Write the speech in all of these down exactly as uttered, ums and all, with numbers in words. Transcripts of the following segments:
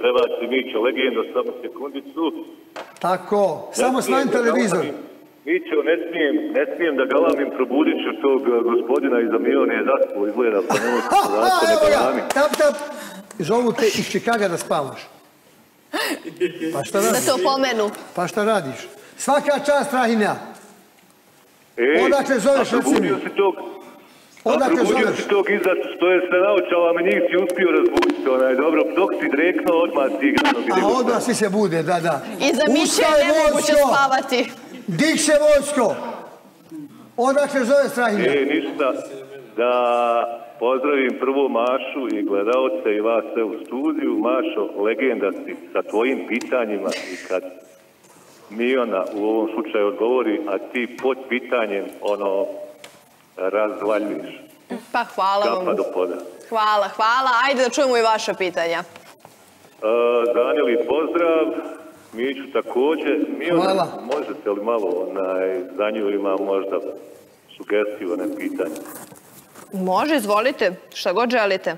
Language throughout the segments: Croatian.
prebaci Mićo legenda, samo sekundicu. Tako, samo stavim televizor. Mićo, ne smijem, ne smijem da galamim, probudit ću tog gospodina iz Amione, zaspo izgleda, pa nemoj se zato ne galami. Tap, tap, zovu te iz Čikaga da spavaš. Pa šta radiš? Da te opomenu. Pa šta radiš? Svaka čast, Rahina. Ej, odakle zoveš, a probudio si tog... Odakle probudio zoveš? si tog iza što je se naučala, me njih si uspio razbuditi, onaj, dobro, dok si dreknuo, odmah si igrano vidio. A odmah svi se bude, da, da. I za Miće je nemoguće spavati. Dik se, vojsko! Odakle zoveš, Rahina? E, ništa, da pozdravim prvo Mašu i gledalce i vas sve u studiju. Mašo, legenda si sa tvojim pitanjima i kad Miona u ovom slučaju odgovori, a ti pod pitanjem, ono, razvaljuješ. Pa hvala vam. Kapa do poda. Hvala, hvala. Ajde da čujemo i vaša pitanja. Uh, Danili, pozdrav. Miću također. Miona, možete li malo, onaj, za nju ima možda sugestiju, ne pitanje? Može, izvolite. Šta god želite.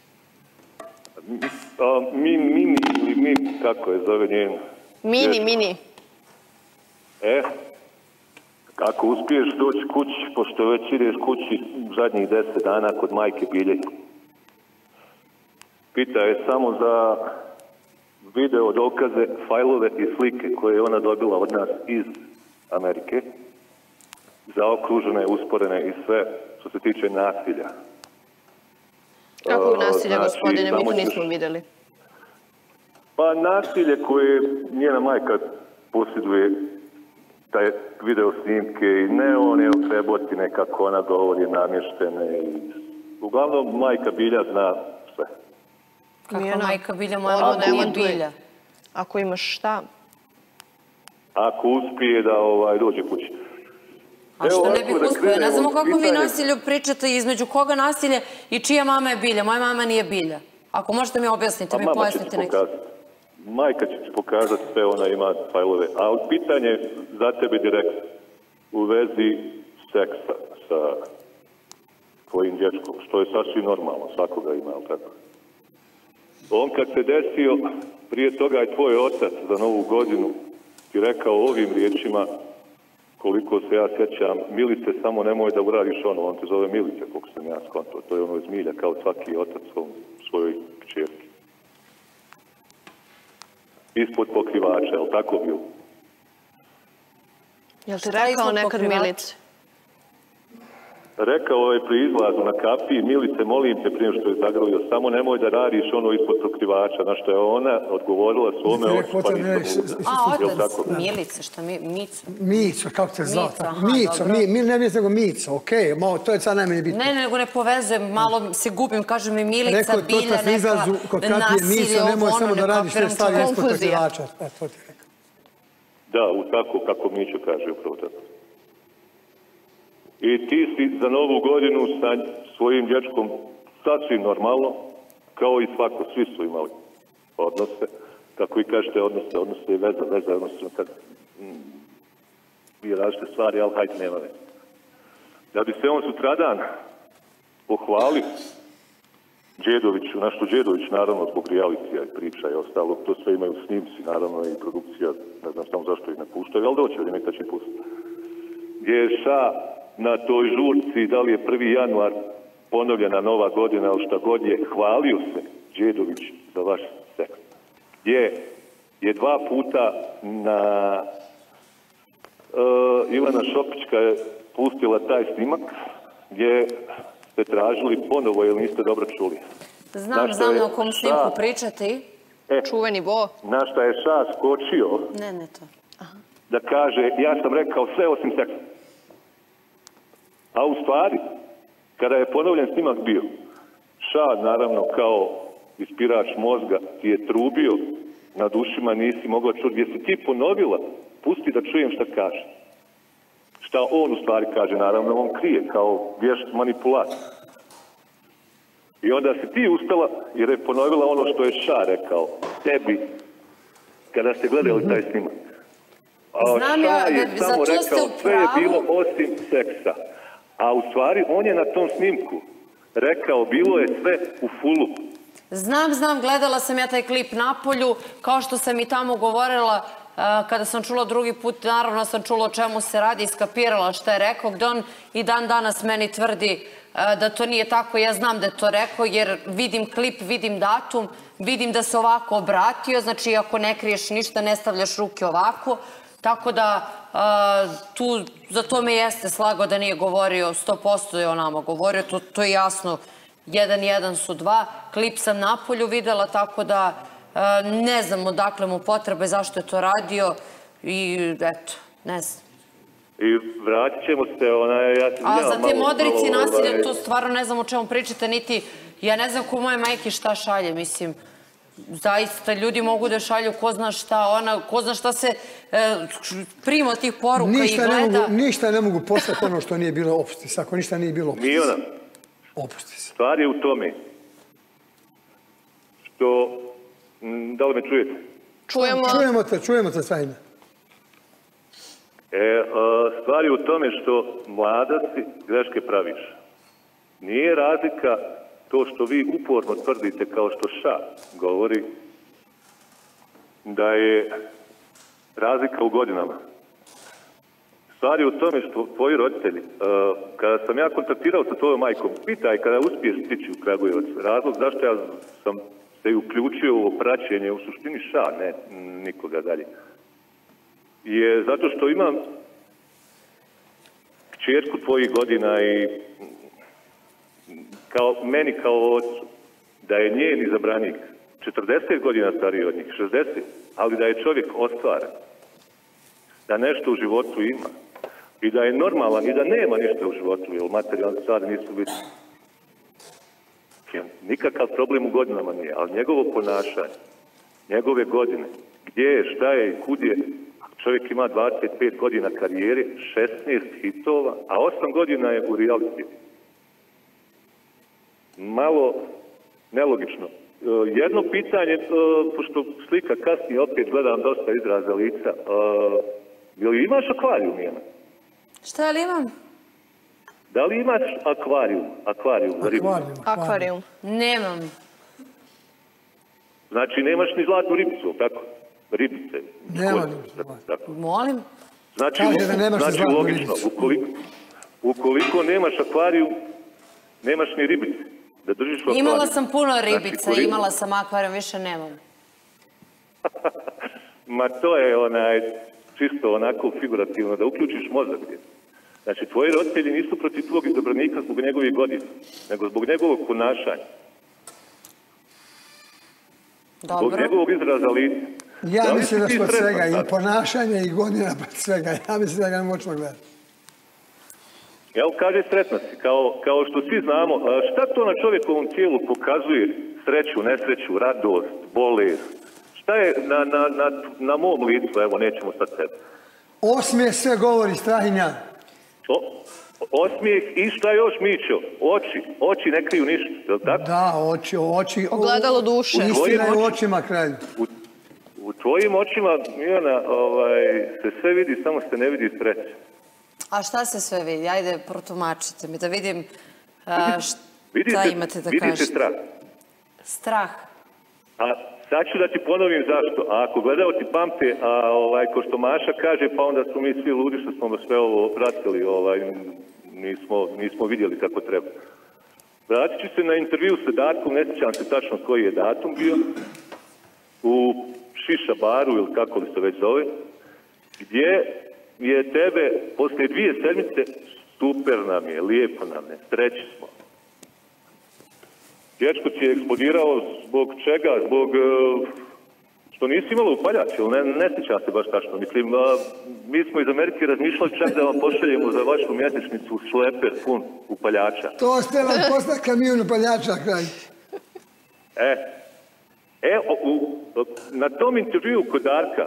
Mi, mini, ili mi, kako je zove njen? Mini, mini. E, kako uspiješ doći kući, pošto već ideš kući zadnjih deset dana kod majke Bilje. Pita je samo za video dokaze, fajlove i slike koje je ona dobila od nas iz Amerike. Zaokružene, usporene i sve što se tiče nasilja. Kakvog nasilja, Znači, gospodine, mi to samo ćeš- nismo vidjeli. Pa nasilje koje njena majka posjeduje, taj video snimke i ne one okrebotine kako ona govori, namještene i... Uglavnom, majka Bilja zna sve. Kako majka Bilja, moja Ono mama nije demantuje. Bilja. Ako imaš šta? Ako uspije da ovaj, dođe kući. A što ne ovako bih da uspio? Ne krenemo znamo s kako vi pitanjem. nasilju pričate, između koga nasilje i čija mama je Bilja. Moja mama nije Bilja. Ako možete mi objasniti, A mi mama će pojasnite ti neki. pokazati. Majka će ti pokazati sve, ona ima fajlove. A pitanje za tebe direktno u vezi seksa sa tvojim dječkom, što je sasvim normalno, svakoga ima, ali tako? On kad se desio, prije toga je tvoj otac za Novu godinu ti rekao ovim riječima, koliko se ja sjećam, Milice, samo nemoj da uradiš ono, on te zove Milice, koliko sam ja skonto, to je ono iz milja, kao svaki otac svom, svojoj kćerki. Ispod pokrivača, je li tako bilo? Jel ti Šta je rekao ispod nekad pokrivača? Milice? Rekao je pri izlazu na kapiji, Milice, molim te prije što je zagrlio, samo nemoj da radiš ono ispod pokrivača, na što je ona odgovorila svome Ti ocu, rekao, pa otac, ne, nisam s- s- uvijek. A, Jel otac, tako? Milice, šta mi, Mico. Mico, kako se zvao? Mico, tako? aha, Mico, dobro. mi, mi ne mislim nego Mico, okej, malo, to je sad najmanje bitno. Ne, nego ne povezujem, malo se gubim, kaže mi Milica, Rekao, to Bilja, te izlazu, neka kod kapije nasilje, Mico, nemoj ovo, samo ono, da ne radiš te kapiram stvari čovjek. ispod Konfuzija. pokrivača. E, to ti rekao. Da, u tako kako Mićo kaže, upravo tako. I ti si za Novu godinu sa svojim dječkom sasvim normalno, kao i svako, svi su imali odnose. Kako vi kažete, odnose, odnose i veza, veza, odnosno kad mm, i različite stvari, ali hajde, nema veze. Da bi se on sutradan pohvalio Đedoviću, našto Đedović, naravno, zbog realitija i priča i ostalo, to sve imaju snimci, naravno, i produkcija, ne znam samo zašto ih ne puštaju, ali doće, ali neka će pustiti. Gdje je Ša na toj žurci, da li je prvi januar ponovljena nova godina, ali šta god je, hvalio se Đedović za vaš seks. Gdje je dva puta na uh, Ivana Šopićka je pustila taj snimak, gdje ste tražili ponovo, jer niste dobro čuli. Znam, Na što znam je na kom Ša- snimku pričate. E, Čuveni Bo. na šta je Ša skočio Ne, ne to. da kaže, ja sam rekao sve osim seksa. A u stvari, kada je ponovljen snimak bio, Ša, naravno, kao ispirač mozga, ti je trubio na dušima, nisi mogla čuti. Gdje si ti ponovila, pusti da čujem šta kaže. Šta on u stvari kaže, naravno, on krije kao vješt manipulator. I onda si ti ustala jer je ponovila ono što je Ša rekao tebi kada ste gledali taj snimak. A Znam Ša ja, je za samo to ste rekao u sve je pravu. bilo osim seksa. A u stvari on je na tom snimku rekao bilo je sve u fulu. Znam, znam, gledala sam ja taj klip Napolju, kao što sam i tamo govorila, kada sam čula drugi put, naravno sam čula o čemu se radi, iskapirala šta je rekao, gde on i dan danas meni tvrdi da to nije tako. Ja znam da je to rekao jer vidim klip, vidim datum, vidim da se ovako obratio, znači ako ne kriješ ništa, ne stavljaš ruke ovako, tako da tu, za to me jeste slagao da nije govorio, sto posto je o nama govorio, to je jasno, jedan jedan su dva, klip sam Napolju videla, tako da ne znam odakle mu potrebe, zašto je to radio i eto, ne znam. I vratit ćemo se, ja sam... A za te modrici nasilja, to stvarno ne znam o čemu pričate, niti, ja ne znam ko moje majke šta šalje, mislim, zaista ljudi mogu da šalju ko zna šta, ona, ko zna šta se prima od tih poruka i gleda. Ništa ne mogu postati ono što nije bilo opustis, ako ništa nije bilo opustis. Mijona, opustis. Stvar je u tome što, da li me čujete? Čujemo. Čujemo te, čujemo te Sajna. Stvar je u tome što mlada si, greške praviš. Nije razlika to što vi uporno tvrdite kao što Ša govori da je razlika u godinama. Stvar je u tome što tvoji roditelji, kada sam ja kontaktirao sa tvojom majkom, pitaj kada uspiješ stići u Kragujevac, razlog zašto ja sam se uključio u praćenje, u suštini Ša, ne nikoga dalje, je zato što imam kćerku tvojih godina i kao, meni kao ocu, da je njen izabranik četrdeset godina stariji od njih, šezdeset, ali da je čovjek ostvaren, da nešto u životu ima i da je normalan i da nema ništa u životu, jer materijalne stvari nisu bitne. Nikakav problem u godinama nije, ali njegovo ponašanje, njegove godine, gdje je, šta je i kud je, čovjek ima dvadeset pet godina karijere, šesnaest hitova, a osam godina je u reality. Malo nelogično. Jedno pitanje, pošto slika kasnije opet gledam dosta izraza lica, je li imaš akvarijum, Mijana? Šta li imam? Da li imaš akvarijum? Akvarijum za ribu? Akvarijum. Nemam. Znači nemaš ni zlatnu ribicu, tako? Ribice. Nema ribice. Molim? Znači, logično, ukoliko nemaš akvarijum, nemaš ni ribice. Da držiš u akvarijum. Imala sam puno ribica, imala sam akvarijum, više nemam. Ma to je onaj, čisto onako figurativno, da uključiš mozak. Znači, tvoji roditelji nisu protiv tvojeg izabranika zbog njegovih godina, nego zbog njegovog ponašanja. Dobro. Zbog njegovog izraza lica. Ja mislim da smo svega, i ponašanje, i godina pred svega. Ja mislim da ga ne možemo gledati. Evo, kaže sretna si, kao što svi znamo, šta to na čovjekovom tijelu pokazuje sreću, nesreću, radost, bolest? Šta je na mom licu, evo, nećemo sad sebe. Osmijeh sve govori, Strahinja. Osmijeh i šta još, Mićo? Oči, oči ne kriju ništa, je li tako? Da, oči, oči. Ogledalo duše. Istina je u očima kralj. U tvojim očima, Mijana, se sve vidi, samo se ne vidi sreće. A šta se sve vidi? Ajde, protumačite mi da vidim šta imate da kažete. Vidite strah. Strah. A sad ću da ti ponovim zašto. A ako gledao ti pamte, a ko što Maša kaže, pa onda smo mi svi ludi što smo sve ovo pratili, nismo vidjeli kako treba. Vratit ću se na intervju sa Darkom, ne sjećam se tačno koji je datum bio, u Šiša baru ili kako li se već zove, gdje je tebe poslije dvije sedmice super nam je, lijepo nam je, sreći smo. Dječko ti je eksplodirao zbog čega? Zbog što nisi imala upaljač, ili ne sjećam se baš tačno. Mislim, mi smo iz Amerike razmišljali čak da vam pošaljemo za vašu mjesečnicu šleper pun upaljača. To ste vam poslati kamion upaljača, kraj. E, e, na tom intervju kod Darka,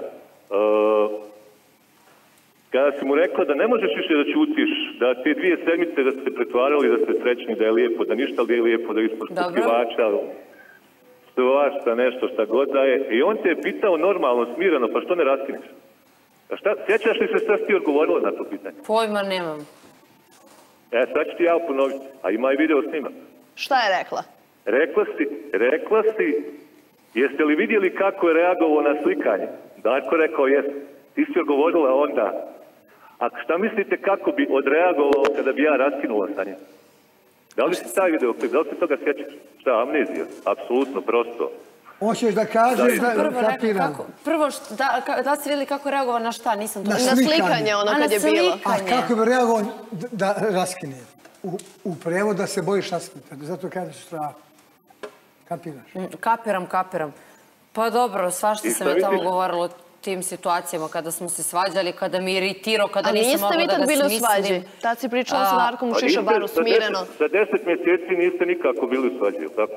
kada si mu rekla da ne možeš više da ćutiš, da te dvije sedmice da ste pretvarali, da ste srećni, da je lijepo, da ništa li je lijepo, da ispod pukivača, svašta nešto šta god da je. I on te je pitao normalno, smirano, pa što ne raskineš? Sjećaš li se šta si ti odgovorila na to pitanje? Pojma nemam. E, sad ću ti ja ponoviti, a ima i video snimak. Šta je rekla? Rekla si, rekla si, jeste li vidjeli kako je reagovao na slikanje? Darko rekao, jes. Ti si odgovorila onda. A šta mislite kako bi odreagovao kada bi ja raskinula sa njim? Da li si taj video, da li se toga sjećaš? Šta, amnezija? Apsolutno, prosto. Hoćeš da kažeš da kapiram? Prvo, da li ste vidjeli kako je reagovao na šta? Nisam to... Na slikanje, ono kad je bilo. A kako bi reagovao da raskine? U prevod da se bojiš raskine. Zato kažeš strah. Kapiraš? Kapiram, kapiram. Pa dobro, svašta sam je tamo govorila o tim situacijama kada smo se svađali, kada mi iritirao, kada nisam mogla da ga smislim. Ali niste vi tad bili u svađi? Tad si pričala sa Darkom u Šišabaru, smireno. Za deset mjeseci niste nikako bili u svađi, tako?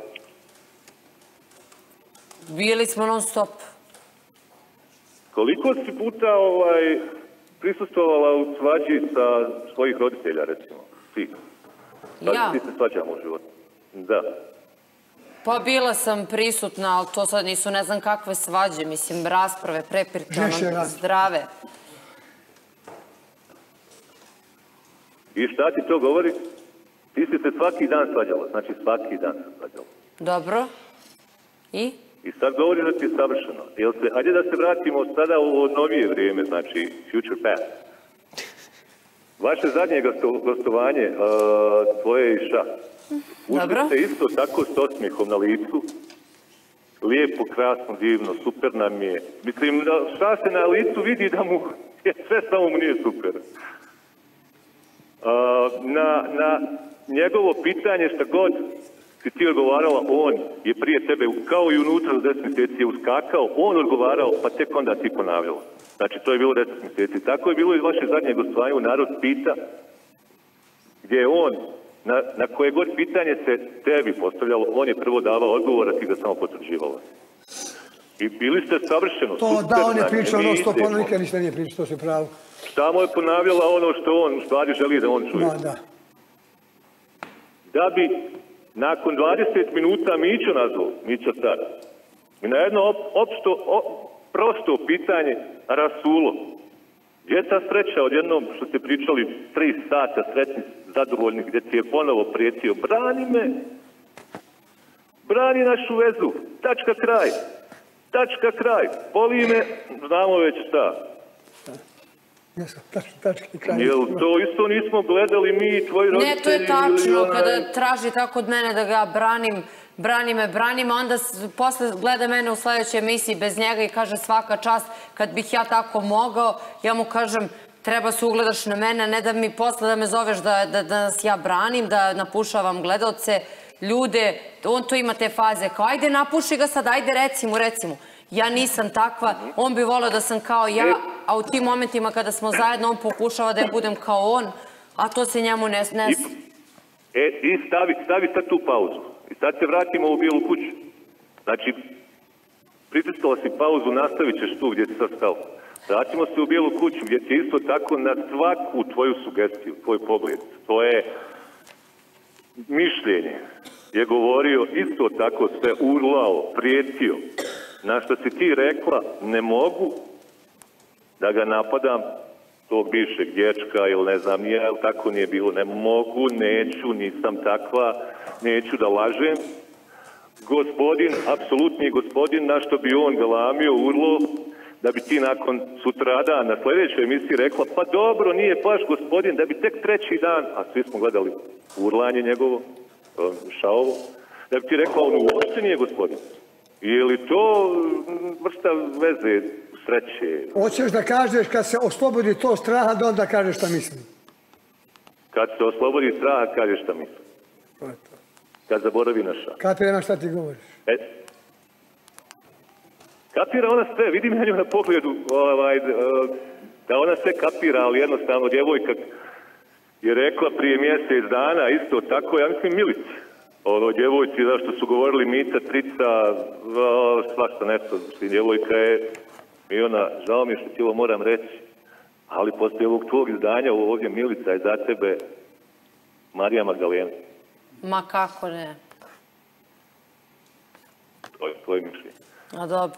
Bili smo non stop. Koliko si puta prisustvovala u svađi sa svojih roditelja, recimo? Ti? Ja? Ti se svađamo u životu? Da. Pa bila sam prisutna, ali to sad nisu ne znam kakve svađe, mislim, rasprave, prepirke, zdrave. I šta ti to govori? Ti si se svaki dan svađala, znači svaki dan se svađala. Dobro. I? I sad govori da ti je savršeno. Hajde da se vratimo sada u novije vrijeme, znači future past. Vaše zadnje gostovanje, tvoje i ša. Ušli ste isto tako s osmijehom na licu. Lijepo, krasno, divno, super nam je. Mislim, ša se na licu vidi da mu je sve samo mu nije super. Na njegovo pitanje šta god si ti odgovarala, on je prije tebe, kao i unutra za deset mjeseci je uskakao, on odgovarao, pa tek onda ti ponavljala. Znači, to je bilo deset mjeseci. Tako je bilo i vaše zadnje gostovanje u Narod pita, gdje je on, na koje god pitanje se tebi postavljalo, on je prvo davao odgovor, a ti ga samo potvrđivala. I bili ste savršeno, super. Da, on je pričao ono sto ponovno, nikad ništa nije pričao, to se pravo. Samo je ponavljala ono što on u stvari želi da on čuje. Da, da. Da bi nakon dvadeset minuta Mićo nazvao, Mićo Star, i na jedno opšto, prosto pitanje, Rasulo, gdje je ta sreća odjednom što ste pričali tri sata sretni, zadovoljni, gdje ti je ponovo prijetio, brani me, brani našu vezu, tačka kraj, tačka kraj, boli me, znamo već šta. Jel to isto nismo gledali mi i tvoji roditelji? Ne, to je tačno, kada traži tako od mene da ga branim, brani me, brani me, onda posle gleda mene u sljedećoj emisiji bez njega i kaže svaka čast, kad bih ja tako mogao, ja mu kažem treba se ugledaš na mene, ne da mi posle da me zoveš da nas ja branim, da napušavam gledalce, ljude, on to ima te faze, kao ajde napuši ga sad, ajde reci mu, reci mu. Ja nisam takva, on bi volio da sam kao ja, a u tim momentima kada smo zajedno, on pokušava da ja budem kao on, a to se njemu ne... E, i stavi sad tu pauzu. I sad se vratimo u Bijelu kuću. Znači, pritiskala si pauzu, nastavit ćeš tu gdje si sad stao. Vratimo se u Bijelu kuću gdje će isto tako na svaku tvoju sugestiju, tvoj pogled, tvoje mišljenje je govorio isto tako sve urlao, prijetio. Na što si ti rekla, ne mogu da ga napadam, tog bivšeg dječka ili ne znam nije, ali tako nije bilo, ne mogu, neću, nisam takva, neću da lažem. Gospodin, apsolutni gospodin, na što bi on galamio, urlo, da bi ti nakon sutrada na sljedećoj emisiji rekla, pa dobro, nije baš gospodin, da bi tek treći dan, a svi smo gledali urlanje njegovo, šaovo, da bi ti rekla, on uopšte nije gospodin. Je li to vrsta veze, sreće? Hoćeš da kažeš kad se oslobodi to straha, da onda kažeš šta misli? Kad se oslobodi straha, kažeš šta misli. To je to. Kad zaboravi na šta. Kapira šta ti govoriš? E, kapira ona sve, vidim ja nju na pogledu, da ona sve kapira, ali jednostavno djevojka je rekla prije mjesec dana, isto tako, ja mislim Milici. Ono, djevojci, zašto su govorili Mica, Trica, svašta nešto, djevojka je, i ona, žao mi što ti ovo moram reći, ali poslije ovog tvog izdanja, ovdje Milica je za tebe Marija Magdalena. Ma kako ne? To je tvoje mišljenje. A dobro.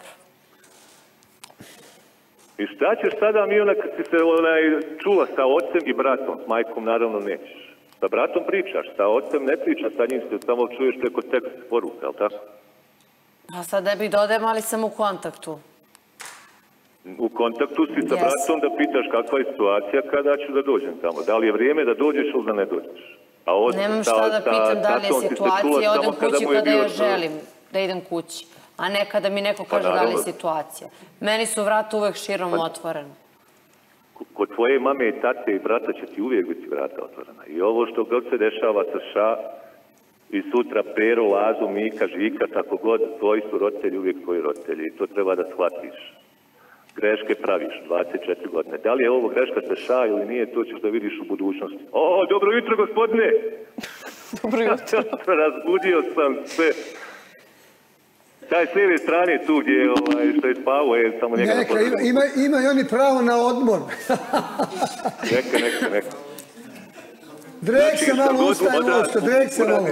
I šta ćeš sada, Milena, kad si se čula sa ocem i bratom, s majkom naravno nećeš. Sa bratom pričaš, sa ocem ne pričaš, sa njim se samo čuješ preko tekst poruka, jel tako? A sad ne bih da odem, ali sam u kontaktu. U kontaktu si sa bratom da pitaš kakva je situacija kada ću da dođem tamo. Da li je vrijeme da dođeš ili da ne dođeš? Nemam šta da pitam da li je situacija, odem kući kada ja želim da idem kući. A ne kada mi neko kaže da li je situacija. Meni su vrata uvek širom otvorena. Kod tvoje mame i tate i brata će ti uvijek biti vrata otvorena. I ovo što god se dešava sa Ša i sutra Pero, Lazu, Mika, Žika, tako god, tvoji su roditelji uvijek tvoji roditelji. I to treba da shvatiš. Greške praviš, dvadeset četiri godine. Da li je ovo greška sa Ša ili nije, to ćeš da vidiš u budućnosti. O, dobro jutro, gospodine! Dobro jutro. Razbudio sam sve. Taj s lijeve strane tu gdje je, ovaj, što je spavo, je samo njega neka, ima, ima, imaju oni pravo na odmor. neka, neka, neka. Drek se malo ustaje, mosto, drek se malo.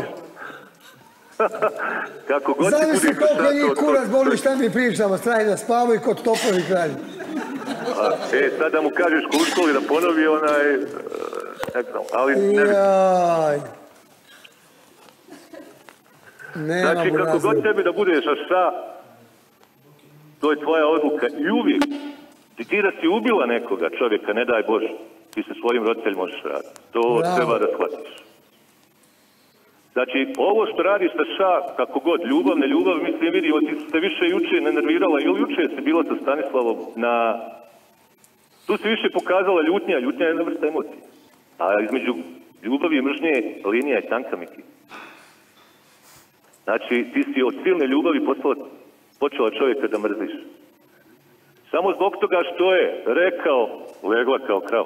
Kako god Znam ti se koliko njih kurac boli šta mi pričamo, strani da spavaju kod topovi kralji. E, sad da mu kažeš ko u školi da ponovi onaj, ne znam, ali ne bi... Jaj. Nema Znači, kako god tebi da budeš Ša, to je tvoja odluka. I uvijek, ti ti da si ubila nekoga čovjeka, ne daj Bože, ti se svojim roditeljima možeš raditi. To treba da shvatiš. Znači, ovo što radiš sa Ša, kako god, ljubav, ne ljubav, mislim, vidimo, ti se više juče ne nervirala, ili juče si bila sa Stanislavom na... Tu si više pokazala ljutnja, ljutnja je jedna vrsta emocija. A između ljubavi i mržnje linija je tanka, Miki. Znači, ti si od silne ljubavi postala, počela čovjeka da mrziš. Samo zbog toga što je rekao, legla kao krav.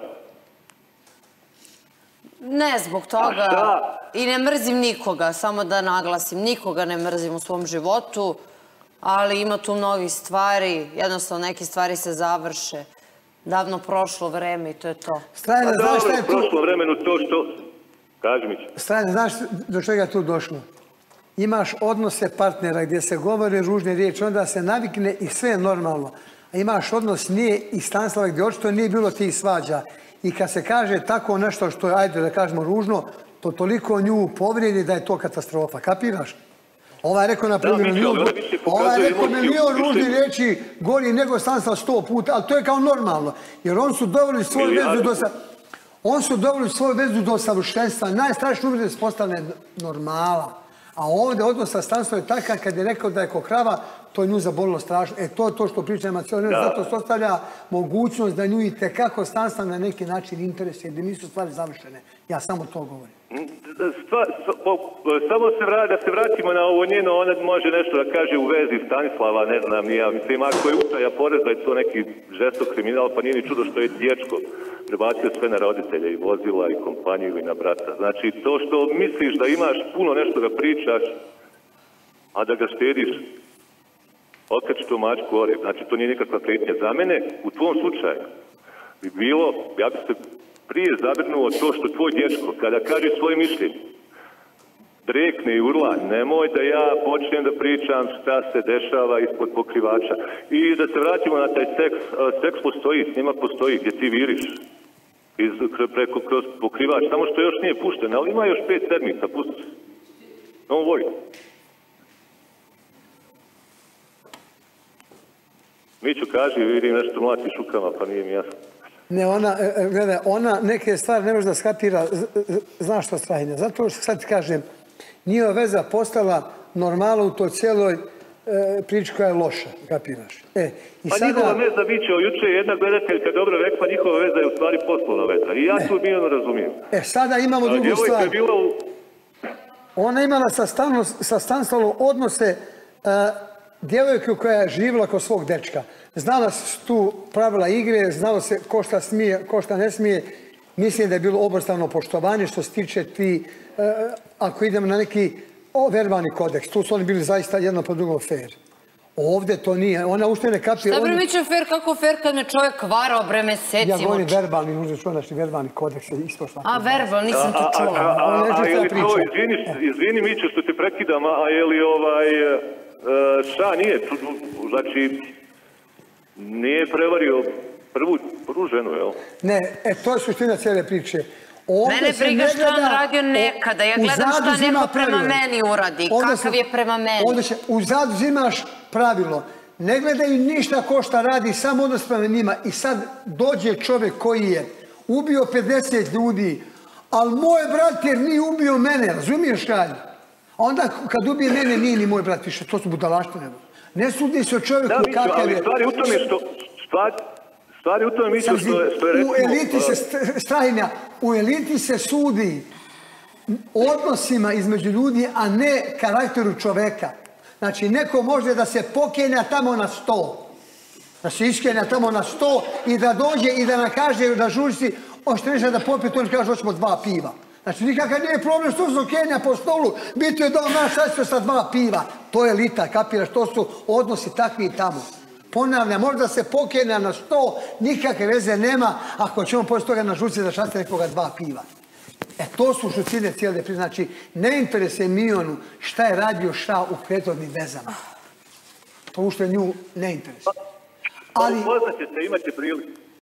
Ne zbog toga. I ne mrzim nikoga, samo da naglasim. Nikoga ne mrzim u svom životu, ali ima tu mnogih stvari. Jednostavno, neke stvari se završe. Davno prošlo vreme i to je to. Strajne, znaš šta je tu? Prošlo vremenu to što... Kaži mi. Strajne, znaš do čega je tu došlo? Imaš odnose partnera gdje se govore ružne riječi, onda se navikne i sve je normalno. A imaš odnos nije i Stanislava gdje očito nije bilo tih svađa. I kad se kaže tako nešto što je, ajde da kažemo ružno, to toliko nju povrijedi da je to katastrofa. Kapiraš? Ovaj rekao na primjer, ovaj rekao milion ružnih riječi gori nego Stanislav sto puta, ali to je kao normalno. Jer on su doveli svoju vezu do sa... On su doveli svoju vezu do savršenstva. Najstrašnije uvijek se postane normala. A ovdje odnos sa Stanislavom je takav kad je rekao da je ko krava, to je nju zabolilo strašno. E to je to što pričamo cijelo vrijeme, zato se ostavlja mogućnost da nju i tekako Stanislav na neki način interesuje, gdje nisu stvari završene. Ja samo to govorim. Stva, samo se vra, da se vratimo na ovo njeno, ona može nešto da kaže u vezi Stanislava, ne znam, nija. Mislim, ako je utaja poreza, je to neki žestok kriminal, pa nije ni čudo što je dječko prebacio sve na roditelje i vozila i kompaniju i na brata. Znači, to što misliš da imaš puno nešto da pričaš, a da ga štediš, okači to mačku ore. Znači, to nije nikakva prijetnja. Za mene, u tvom slučaju, bi bilo, ja bi se prije zabrinuo to što tvoj dječko, kada kaže svoje mišljenje, drekne i urla, nemoj da ja počnem da pričam šta se dešava ispod pokrivača. I da se vratimo na taj seks. Seks postoji, snimak postoji, gdje ti viriš iz, preko, kroz pokrivač. Samo što još nije pušten, ali ima još pet sedmica, pusti se. On voli. Miću, kaži, vidim nešto mlati šukama, pa nije mi jasno. Ne, ona, gledaj, ona neke stvari ne može da skapira, znaš što Strahine, zato što sad ti kažem, njihova veza postala normala u toj cijeloj priči koja je loša, kapiraš. E, i pa sada... njihova veza, Mićo, juče je jedna gledateljka dobro rekla, njihova veza je u stvari poslovna veza. I ja tu mirno razumijem. E, sada imamo drugu stvar. Bila u... Ona imala sa, sa Stanislavom odnose uh, djevojke koja je živjela kod svog dečka. Znala se tu pravila igre, znalo se ko šta smije, ko šta ne smije. Mislim da je bilo obostrano poštovanje što se tiče ti, uh, ako idemo na neki o, verbalni kodeks. Tu su oni bili zaista jedno po drugom fair. Ovdje to nije. Ona ušte ne kapira... Šta bre mi će fair, kako fair kad me čovjek varao bre mesecima? Ja govorim verbalni, možda čuo naši verbalni kodeks. Isto što... A, verbal, nisam to čula. A je li to, izvini Mićo što te prekidam, a je li ovaj... Ša nije, znači... Nije prevario prvu, prvu ženu, jel? Ne, e, to je suština cijele priče. Mene briga što on radio nekada. Ja gledam šta neko prema meni uradi. Kakav je prema meni. U zadu imaš pravilo. Ne gledaju ništa ko šta radi, samo odnos prema njima. I sad dođe čovjek koji je ubio pedeset ljudi, ali moj brat jer nije ubio mene, razumiješ kad? Onda kad ubije mene nije ni moj brat više, to su budalaštine. Ne sudi se o čovjeku kakav je... Stvari u tome što... Stvari u tome mislim što je recimo... U eliti se, Strahinja, u eliti se sudi odnosima između ljudi, a ne karakteru čoveka. Znači, neko može da se pokenja tamo na sto. Da se iskenja tamo na sto i da dođe i da nam kaže da žurci, hoćete nešto da popijete, on kaže hoćemo dva piva. Znači, nikakav nije problem što su kenja po stolu, biti je dom naš sasvio sa dva piva. To je elita, kapiraš, to su odnosi takvi i tamo. Ponavljam, možda se pokenja na sto, nikakve veze nema ako ćemo poslije toga na žurci da šate nekoga dva piva. E, to su suštine cijele priče. Znači, ne interesuje Mionu šta je radio šta u prethodnim vezama. To ušte nju ne interesuje. Ali... Upoznat ćete, imate priliku.